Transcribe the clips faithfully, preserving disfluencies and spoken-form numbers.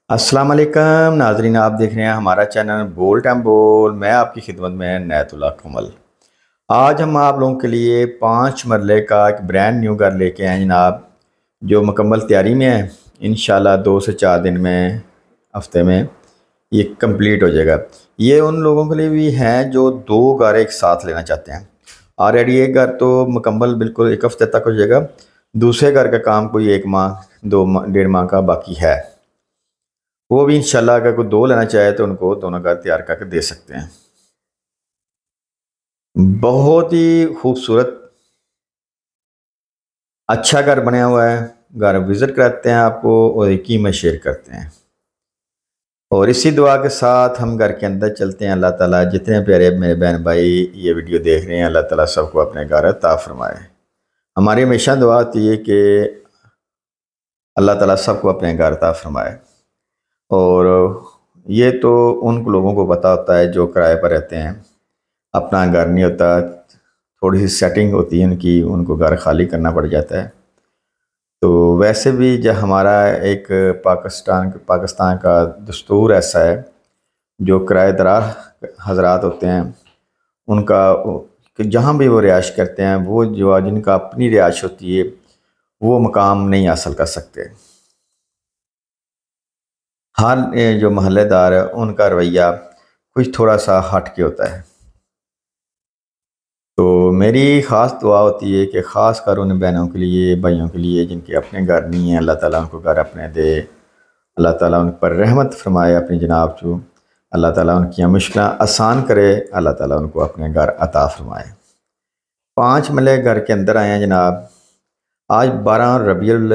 अस्सलाम वालेकुम नाजरीन, आप देख रहे हैं हमारा चैनल बोल टाइम बोल। मैं आपकी खिदमत में नैतुल्ला कमल। आज हम आप लोगों के लिए पाँच मरले का एक ब्रांड न्यू घर लेके आए जनाब, जो मुकम्मल तैयारी में है। इंशाल्लाह दो से चार दिन में, हफ्ते में ये कंप्लीट हो जाएगा। ये उन लोगों के लिए भी हैं जो दो घर एक साथ लेना चाहते हैं। ऑलरेडी एक घर तो मुकम्मल बिल्कुल एक हफ्ते तक हो जाएगा। दूसरे घर का काम कोई एक माह दो माह डेढ़ माह का बाकी है। वो भी इंशाल्लाह अगर कोई दो लेना चाहे तो उनको दोनों घर तैयार करके दे सकते हैं। बहुत ही खूबसूरत अच्छा घर बनाया हुआ है। घर विज़िट कराते हैं आपको और एक ही में शेयर करते हैं। और इसी दुआ के साथ हम घर के अंदर चलते हैं। अल्लाह ताला जितने प्यारे मेरे बहन भाई ये वीडियो देख रहे हैं, अल्लाह ताला सबको अपने घर अता फरमाए। हमारी हमेशा दुआ होती है कि अल्लाह ताला सबको अपने घर अता फरमाए। और ये तो उन लोगों को पता होता है जो किराए पर रहते हैं, अपना घर नहीं होता, थोड़ी सी सेटिंग होती है उनकी, उनको घर खाली करना पड़ जाता है। तो वैसे भी जब हमारा एक पाकिस्तान पाकिस्तान का दस्तूर ऐसा है, जो किराएदार हजरात होते हैं उनका कि जहाँ भी वो रिहाइश करते हैं, वो जो जिनका अपनी रिहाइश होती है वो मकाम नहीं हासिल कर सकते। हर जो महल्लेदार है उनका रवैया कुछ थोड़ा सा हट के होता है। तो मेरी ख़ास दुआ होती है कि ख़ास कर उन बहनों के लिए, भाइयों के लिए जिनके अपने घर नहीं हैं, अल्लाह ताला उनको घर अपने दे। अल्लाह ताला उन पर रहमत फरमाए अपनी जनाब चू। अल्लाह ताला उनकी मुश्किलें आसान करे। अल्लाह ताला उनको अपने घर अता फरमाए। पाँच मरले घर के अंदर आए हैं जनाब। आज बारह रबीउल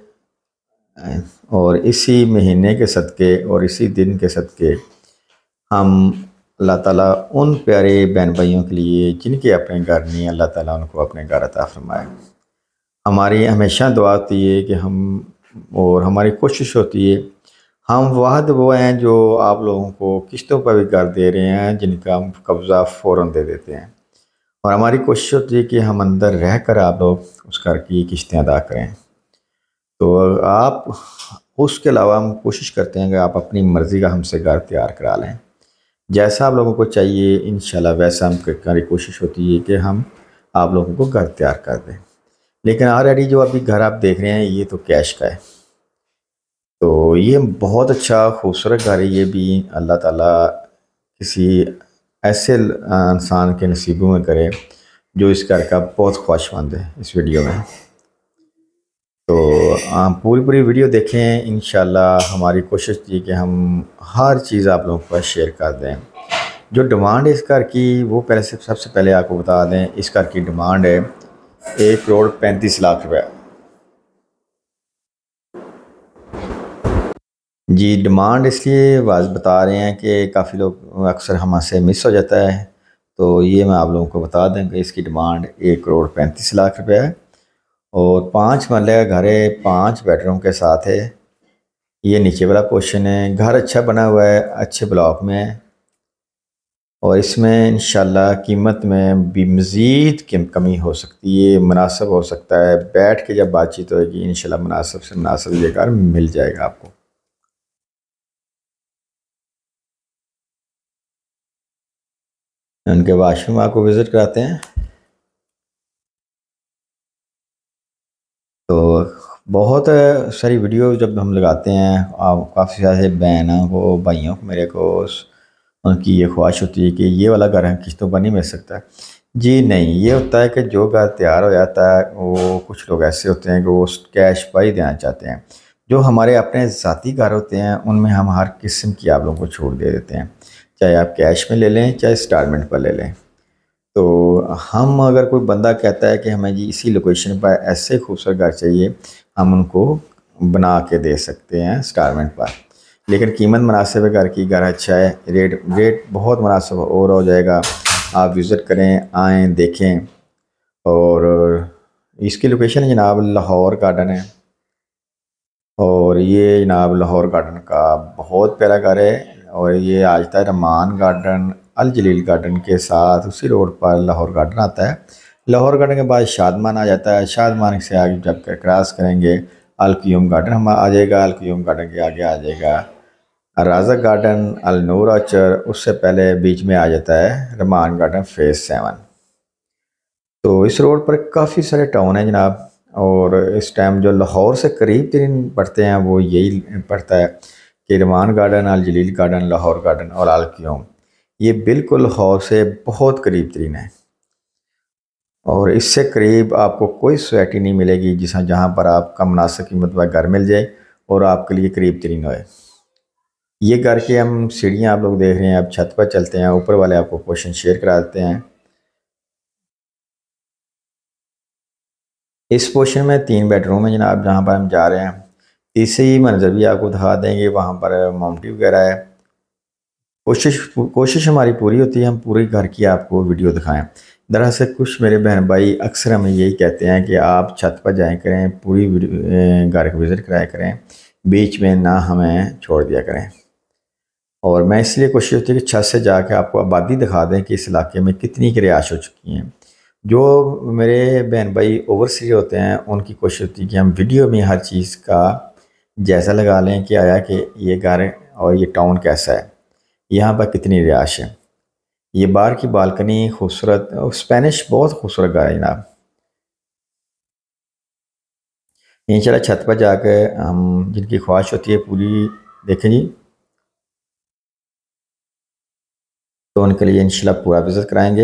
और इसी महीने के सदक़े और इसी दिन के सदक़े हम अल्लाह ताला उन प्यारे बहन भाइयों के लिए जिनके अपने घर नहीं, अल्लाह ताला उनको अपने घर अता फरमाए। हमारी हमेशा दुआ होती है कि हम और हमारी कोशिश होती है, हम वाहद वो हैं जो आप लोगों को किश्तों पर भी घर दे रहे हैं, जिनका हम कब्ज़ा फ़ौरन दे देते हैं। और हमारी कोशिश होती है कि हम अंदर रह कर आप लोग उस घर की किश्तें अदा करें। तो आप उसके अलावा हम कोशिश करते हैं कि आप अपनी मर्ज़ी का हमसे घर तैयार करा लें। जैसा आप लोगों को चाहिए इंशाल्लाह वैसा हम हमारी कोशिश होती है कि हम आप लोगों को घर तैयार कर दें। लेकिन ऑलरेडी जो अभी घर आप देख रहे हैं ये तो कैश का है। तो ये बहुत अच्छा खूबसूरत घर है। ये भी अल्लाह ताला किसी ऐसे इंसान के नसीबों में करे जो इस घर का बहुत ख्वाहिशमंद है। इस वीडियो में तो आप पूरी पूरी वीडियो देखें। इंशाल्लाह हमारी कोशिश थी कि हम हर चीज़ आप लोगों के पास शेयर कर दें। जो डिमांड है इस घर की वो पहले से सबसे पहले आपको बता दें। इस घर की डिमांड है एक करोड़ पैंतीस लाख रुपए। जी, डिमांड इसलिए वाज बता रहे हैं कि काफ़ी लोग अक्सर हमसे मिस हो जाता है। तो ये मैं आप लोगों को बता दें कि इसकी डिमांड एक करोड़ पैंतीस लाख रुपए है। और पाँच मरले का घर है, पाँच बेडरूम के साथ है। ये नीचे वाला पोर्शन है। घर अच्छा बना हुआ है, अच्छे ब्लॉक में है। और इसमें इंशाल्लाह कीमत में भी मज़ीद कमी हो सकती है, मुनासिब हो सकता है। बैठ के जब बातचीत होगी इंशाल्लाह मुनासिब से मुनासिब ये घर मिल जाएगा आपको। उनके वाशरूम आपको विज़िट कराते हैं। तो बहुत सारी वीडियो जब हम लगाते हैं, आप काफ़ी सारे बहनों को, भाइयों को, मेरे को उनकी ये ख्वाहिश होती है कि ये वाला घर हम किस्तों पर नहीं मिल सकता। जी नहीं, ये होता है कि जो घर तैयार हो जाता है वो कुछ लोग ऐसे होते हैं कि वो कैश पर ही देना चाहते हैं। जो हमारे अपने ज़ाती घर होते हैं उनमें हम हर किस्म की आप लोगों को छूट दे देते हैं, चाहे आप कैश में ले लें चाहे इंस्टॉलमेंट पर ले लें। तो हम अगर कोई बंदा कहता है कि हमें जी इसी लोकेशन पर ऐसे खूबसूरत घर चाहिए, हम उनको बना के दे सकते हैं इंस्टॉलमेंट पर। लेकिन कीमत मुनासिब है घर की, घर अच्छा है, रेट रेट बहुत मुनासिब और हो जाएगा। आप विज़िट करें, आएँ, देखें। और इसकी लोकेशन जनाब लाहौर गार्डन है। और ये जनाब लाहौर गार्डन का बहुत प्यारा घर है। और ये आ जाता है रमान गार्डन, अल जलील गार्डन के साथ उसी रोड पर लाहौर गार्डन आता है। लाहौर गार्डन के बाद शादमान आ जाता है। शादमान से आगे जब क्रॉस करेंगे अल क्यूम गार्डन हम आ जाएगा। अल क्यूम गार्डन के आगे आ जाएगा राजा गार्डन, अल नूर आर्चर, उससे पहले बीच में आ जाता है रहमान गार्डन फेज़ सेवन। तो इस रोड पर काफ़ी सारे टाउन हैं जनाब, और इस टाइम जो लाहौर से करीब तरीन पड़ते हैं वो यही पड़ता है कि Rahman garden, Al Jalil garden, Lahore garden और अल क्यूम। ये बिल्कुल लाहौर से बहुत करीब तरीन है, और इससे करीब आपको कोई सोसाइटी नहीं मिलेगी जिस जहाँ पर आपका मुनासिब कीमत पर घर मिल जाए और आपके लिए करीब तरीन होए। ये घर के हम सीढ़ियाँ आप लोग देख रहे हैं, अब छत पर चलते हैं, ऊपर वाले आपको क्वेश्चन शेयर करा देते हैं। इस पोर्शन में तीन बेडरूम है जनाब जहाँ पर हम जा रहे हैं। तीसरी मंजर भी आपको दिखा देंगे, वहाँ पर मोमटी वगैरह है। कोशिश कोशिश हमारी पूरी होती है हम पूरे घर की आपको वीडियो दिखाएं। दरअसल कुछ मेरे बहन भाई अक्सर हमें यही कहते हैं कि आप छत पर जाया करें, पूरी घर को विज़िट कराया करें, बीच में ना हमें छोड़ दिया करें। और मैं इसलिए कोशिश होती है कि छत से जाकर आपको आबादी दिखा दें कि इस इलाके में कितनी की रिहाइश हो चुकी हैं। जो मेरे बहन भाई ओवरसीज होते हैं उनकी कोशिश होती है कि हम वीडियो में हर चीज़ का जायज़ा लगा लें कि आया कि ये घर और ये टाउन कैसा है, यहाँ पर कितनी रिहाइश है। ये बाहर की बालकनी खूबसूरत, स्पेनिश बहुत खूबसूरत घर है जनाब। इंशाल्लाह छत पर जाकर हम जिनकी ख्वाहिश होती है पूरी देखें जी, तो उनके लिए इंशाल्लाह पूरा विज़िट कराएंगे।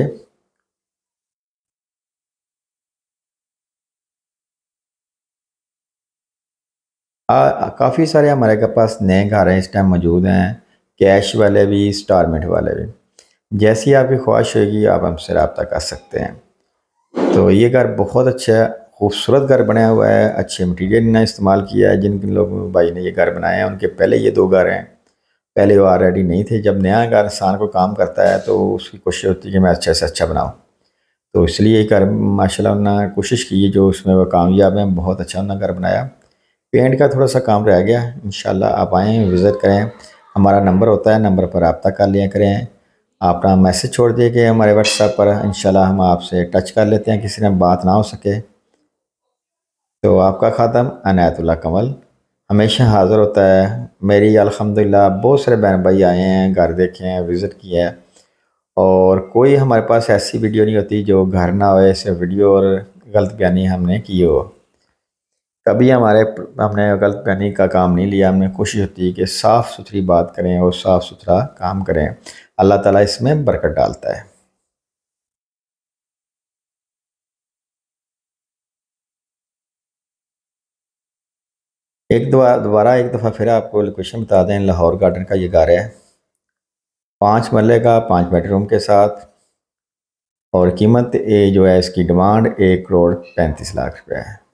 काफ़ी सारे हमारे के पास नए घर हैं इस टाइम मौजूद हैं, कैश वाले भी, इंस्टॉलमेंट वाले भी। जैसी आपकी ख्वाहिश होगी आप हमसे रब्ता कर सकते हैं। तो ये घर बहुत अच्छा है, खूबसूरत घर बनाया हुआ है, अच्छे मटेरियल ने इस्तेमाल किया है। जिन लोग भाई ने ये घर बनाए हैं उनके पहले ये दो घर हैं, पहले वो ऑलरेडी नहीं थे। जब नया घर इंसान को काम करता है तो उसकी कोशिश होती है कि मैं अच्छे से अच्छा बनाऊँ, तो इसलिए ये घर माशाल्लाह उन्होंने कोशिश की है, जो उसमें वो कामयाब हैं। बहुत अच्छा उन्होंने घर बनाया। पेंट का थोड़ा सा काम रह गया, इंशाल्लाह आप आएँ विज़िट करें। हमारा नंबर होता है, नंबर पर रब्ता कर लिया करें। अपना मैसेज छोड़ दिए कि हमारे व्हाट्सएप पर, इंशाल्लाह हम आपसे टच कर लेते हैं, किसी ने बात ना हो सके तो। आपका ख़ादम अनायतुल्लाह कमल हमेशा हाज़िर होता है। मेरी अल्हम्दुलिल्लाह बहुत सारे बहन भाई आए हैं, घर देखे हैं, विज़िट किया है, और कोई हमारे पास ऐसी वीडियो नहीं होती जो घर ना हो, ऐसे वीडियो और गलत बयानी हमने की हो। कभी हमारे हमने गलत बयानी का काम नहीं लिया। हमने कोशिश होती है कि साफ़ सुथरी बात करें और साफ़ सुथरा काम करें। अल्लाह ताला इसमें बरकत डालता है। एक दोबारा एक दफ़ा फिर आपको लोकेशन बता दें, लाहौर गार्डन का ये घर है, पाँच मरले का, पाँच बेडरूम के साथ, और कीमत ये जो है इसकी डिमांड एक करोड़ पैंतीस लाख रुपये है।